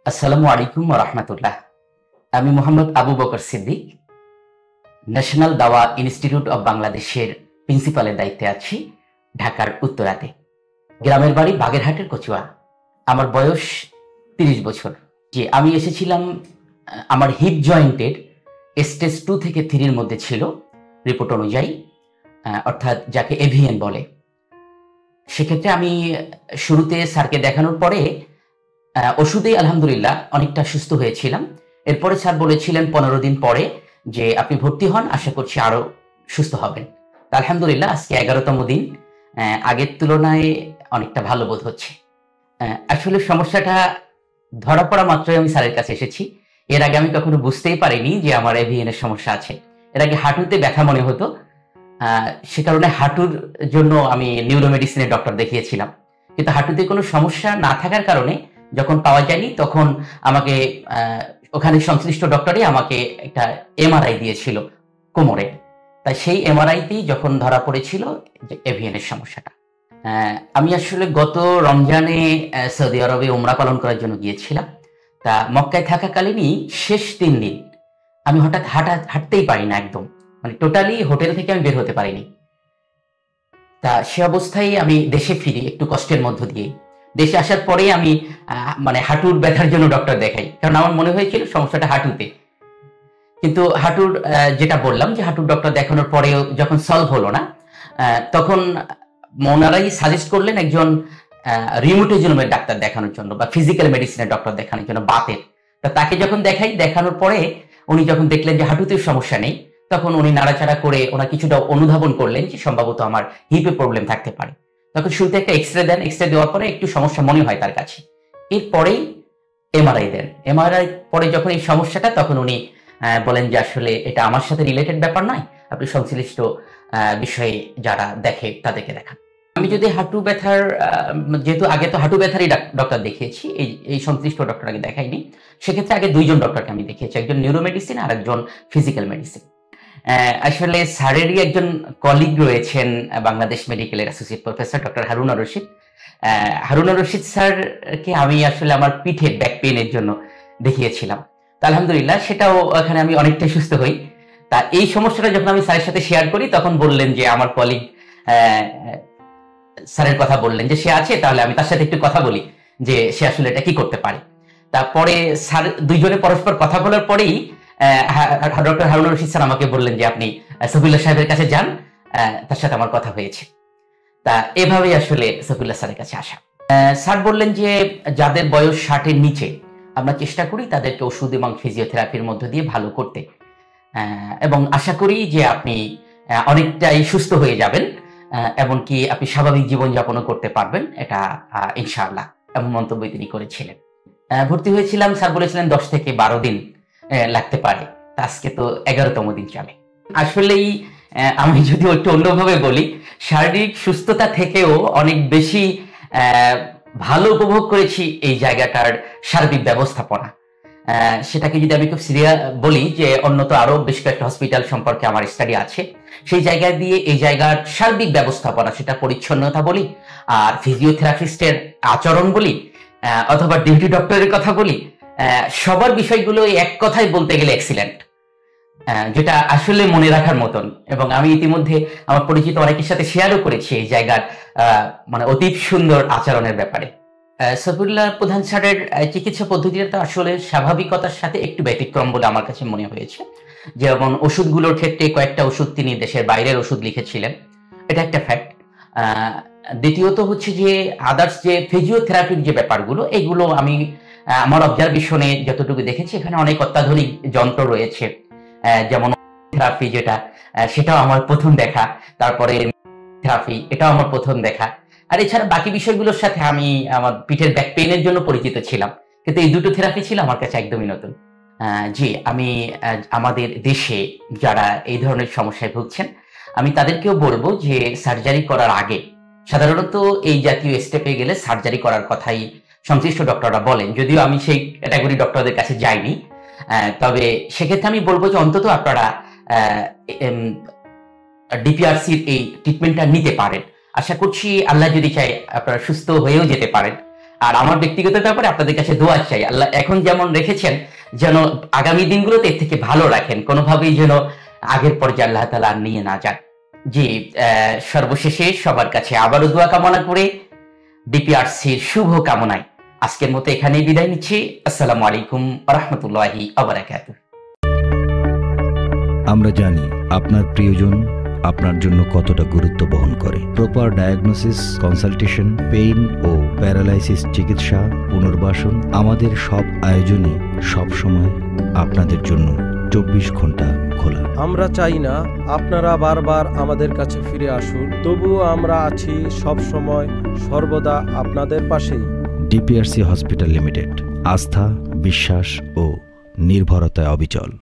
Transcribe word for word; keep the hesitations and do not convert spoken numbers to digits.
আসসালামু আলাইকুম ওয়া রাহমাতুল্লাহ। আমি Mohammad Abu Bakar Siddique, national Dawah institute of বাংলাদেশের প্রিন্সিপালের দায়িত্বে আছি ঢাকার উত্তরাতে। গ্রামের বাড়ি বাগেরহাটের কচুয়া। আমার বয়স তিরিশ বছর। যে আমি এসেছিলাম, আমার হিপ জয়েন্টের স্টেজ টু থেকে থ্রির মধ্যে ছিল রিপোর্ট অনুযায়ী, অর্থাৎ যাকে এভিএন বলে। সেক্ষেত্রে আমি শুরুতে স্যারকে দেখানোর পরে ওষুধেই আলহামদুলিল্লাহ অনেকটা সুস্থ হয়েছিলাম। এরপরে স্যার বলেছিলেন পনেরো দিন পরে যে আপনি ভর্তি হন, আশা করছি আরো সুস্থ হবেন। আলহামদুলিল্লাহ আজকে এগারোতম দিন, আগের তুলনায় অনেকটা ভালো বোধ হচ্ছে। আসলে সমস্যাটা ধরা পড়া মাত্রই আমি স্যারের কাছে এসেছি। এর আগে আমি কখনো বুঝতেই পারিনি যে আমার এভিএন এর সমস্যা আছে। এর আগে হাঁটুতে ব্যথা মনে হতো, সে কারণে হাঁটুর জন্য আমি নিউরোমেডিসিনের ডক্টর দেখিয়েছিলাম। কিন্তু হাঁটুতে কোনো সমস্যা না থাকার কারণে যখন পাওয়া যায়নি, তখন আমাকে ওখানে সংশ্লিষ্ট ডক্টরই আমাকে একটা এমআরআই দিয়েছিল কোমরে। তাই সেই এমআরআইতেই যখন ধরা পড়েছিল যে এভিএন এর সমস্যাটা। আমি আসলে গত রমজানে সৌদি আরবে উমরা পালন করার জন্য গিয়েছিলাম। তা মক্কায় থাকাকালীনই শেষ তিন দিন আমি হঠাৎ হাঁটা হাঁটতেই পারি না, একদম মানে টোটালি হোটেল থেকে আমি বের হতে পারিনি। তা সে অবস্থায় আমি দেশে ফিরি একটু কষ্টের মধ্য দিয়ে। দেশে আসার পরে আমি মানে হাঁটুর ব্যথার জন্য ডক্টর দেখাই, কারণ আমার মনে হয়েছিল সমস্যাটা হাঁটুতে। কিন্তু হাঁটুর যেটা বললাম যে হাঁটুর ডক্টর দেখানোর পরেও যখন সলভ হলো না, তখন ওনারাই সাজেস্ট করলেন একজন রিউমেটোলজির ডাক্তার দেখানোর জন্য বা ফিজিক্যাল মেডিসিনের ডক্টর দেখানোর জন্য, বাতের। তা তাকে যখন দেখাই, দেখানোর পরে উনি যখন দেখলেন যে হাঁটুতেও সমস্যা নেই, তখন উনি নাড়াচাড়া করে ওনার কিছুটা অনুধাবন করলেন যে সম্ভবত আমার হিপে প্রবলেম থাকতে পারে। তখন শুরুতে একটা এক্সরে দেন, এক্সরে দেওয়ার পরে একটু সমস্যা মনে হয় তার কাছে। এরপরেই এমআরআই দেন। এমআরআই পরে যখন এই সমস্যাটা, তখন উনি বলেন যে আসলে এটা আমার সাথে রিলেটেড ব্যাপার নয়, আপনি সংশ্লিষ্ট বিষয়ে যারা দেখে তাদেরকে দেখান। আমি যদি হাঁটু ব্যথার, যেহেতু আগে তো হাঁটু ব্যথারই ডক্টর দেখিয়েছি, এই এই সংশ্লিষ্ট ডক্টর আগে দেখাইনি, সেক্ষেত্রে আগে দুইজন ডক্টরকে আমি দেখিয়েছি, একজন নিউরোমেডিসিন আর একজন ফিজিক্যাল মেডিসিন। আসলে স্যারেরই একজন কলিগ রয়েছেন বাংলাদেশ মেডিকেলের associate professor doctor Harun Rashid. Harun Rashid স্যারকে আমি আসলে আমার পিঠে ব্যাক পেইনের জন্য দেখিয়েছিলাম। তা আলহামদুলিল্লাহ সেটাও এখানে আমি অনেকটাই সুস্থ হই। তা এই সমস্যাটা যখন আমি স্যারের সাথে শেয়ার করি, তখন বললেন যে আমার কলিগ স্যারের কথা বললেন যে সে আছে, তাহলে আমি তার সাথে একটু কথা বলি যে সে আসলে এটা কি করতে পারে। তারপরে স্যার দুইজনে পরস্পর কথা বলার পরেই ডক্টর হারুন রশিদ স্যার আমাকে বললেন যে আপনি সফিউল্লাহ সাহেবের কাছে যান, তার সাথে আমার কথা হয়েছে। তা এভাবেই আসলে সফিউল্লাহ স্যারের কাছে আসা। স্যার বললেন যে যাদের বয়স ষাটের নিচে আমরা চেষ্টা করি তাদেরকে ওষুধ এবং ফিজিওথেরাপির মধ্য দিয়ে ভালো করতে, এবং আশা করি যে আপনি অনেকটাই সুস্থ হয়ে যাবেন, এমনকি আপনি স্বাভাবিক জীবনযাপনও করতে পারবেন, এটা ইনশাআল্লাহ, এমন মন্তব্য তিনি করেছিলেন। ভর্তি হয়েছিলাম, স্যার বলেছিলেন দশ থেকে বারো দিন লাগতে পারে। আজকে তো এগারোতম দিন চলে। আসলেই আমি যদি একটু অন্যভাবে বলি, শারীরিক সুস্থতা থেকেও অনেক বেশি ভালো উপভোগ করেছি এই জায়গাটার সার্বিক ব্যবস্থাপনা। সেটাকে যদি আমি খুব সিরিয়াস বলি, যে অন্যত আরো বেশ কয়েকটা হসপিটাল সম্পর্কে আমার স্টাডি আছে, সেই জায়গা দিয়ে এই জায়গার সার্বিক ব্যবস্থাপনা, সেটা পরিচ্ছন্নতা বলি, আর ফিজিওথেরাপিস্টের আচরণ বলি, অথবা ডিউটি ডক্টরের কথা বলি, সবার বিষয়গুলো এক কথায় বলতে গেলে এক্সিলেন্ট, যেটা আসলে মনে রাখার মতন। এবং আমি ইতিমধ্যে আমার পরিচিত অনেকের সাথে শেয়ারও করেছি এই জায়গার মানে অতি সুন্দর আচরণের ব্যাপারে। সফিউল্লাহ প্রধান স্যারের চিকিৎসা পদ্ধতিটা তো আসলে স্বাভাবিকতার সাথে একটু ব্যতিক্রম বলে আমার কাছে মনে হয়েছে। যেমন ওষুধগুলোর ক্ষেত্রে কয়েকটা ওষুধ তিনি দেশের বাইরের ওষুধ লিখেছিলেন, এটা একটা ফ্যাক্ট। দ্বিতীয়ত হচ্ছে যে আদার্স যে ফিজিওথেরাপির যে ব্যাপারগুলো, এগুলো আমি আমার অবজারভেশনে যতটুকু দেখেছি, এখানে অনেক অত্যাধুনিক যন্ত্র রয়েছে, যেমন থেরাপি যেটা, সেটাও আমার প্রথম দেখা, তারপরে থেরাপি, এটাও আমার প্রথম দেখা। আর এছাড়া বাকি বিষয়গুলোর সাথে আমি আমার পিঠের ব্যাক পেইনের জন্য পরিচিত ছিলাম, কিন্তু এই দুটো থেরাপি ছিল আমার কাছে একদমই নতুন। জি, আমি আমাদের দেশে যারা এই ধরনের সমস্যায় ভুগছেন, আমি তাদেরকেও বলবো যে সার্জারি করার আগে, সাধারণত এই জাতীয় স্টেপে গেলে সার্জারি করার কথাই সংশ্লিষ্ট ডক্টররা বলেন, যদিও আমি সেই ক্যাটাগরি ডক্টরদের কাছে যাইনি। তবে সেক্ষেত্রে আমি বলবো যে অন্তত আপনারা ডিপিআরসির এই ট্রিটমেন্টটা নিতে পারেন। আশা করছি আল্লাহ যদি চায় আপনারা সুস্থ হয়েও যেতে পারেন। আর আমার ব্যক্তিগত ব্যাপারে আপনাদের কাছে দোয়া চাই, আল্লাহ এখন যেমন রেখেছেন যেন আগামী দিনগুলোতে এর থেকে ভালো রাখেন, কোনোভাবেই যেন আগের পর্যায়ে আল্লাহ তাআলা আর নিয়ে না যান। জি, সর্বশেষে সবার কাছে আবারও দোয়া কামনা করে ডিপিআরসির শুভ কামনায় আজকের মতো এখানেই বিদায় নিচ্ছি। আসসালামু আলাইকুম ওয়া রাহমাতুল্লাহি ওয়া বারাকাতুহু। আমরা জানি আপনার প্রিয়জন আপনার জন্য কতটা গুরুত্ব বহন করে। প্রপার ডায়াগনোসিস, কনসালটেশন, পেইন ও প্যারালাইসিস চিকিৎসা, পুনর্বাসন, আমাদের সব আয়োজনই সব সময় আপনাদের জন্য চব্বিশ ঘন্টা খোলা। আমরা চাই না আপনারা বারবার আমাদের কাছে ফিরে আসুন, তবুও আমরা আছি সব সময় সর্বদা আপনাদের পাশেই। ডিপিআরসি হসপিটাল লিমিটেড, আস্থা, বিশ্বাস ও নির্ভরতায় অবিচল।